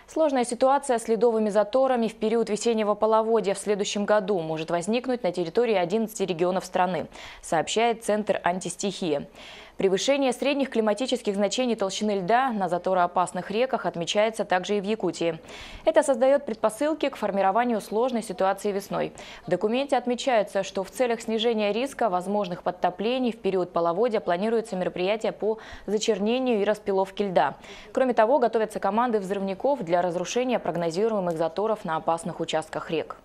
Сложная ситуация с ледовыми заторами в период весеннего половодья в следующем году может возникнуть на территории 11 регионов страны, сообщает Центр антистихии. Превышение средних климатических значений толщины льда на затороопасных реках отмечается также и в Якутии. Это создает предпосылки к формированию сложной ситуации весной. В документе отмечается, что в целях снижения риска возможных подтоплений в период половодья планируются мероприятия по зачернению и распиловке льда. Кроме того, готовятся команды взрывников для разрушения прогнозируемых заторов на опасных участках рек.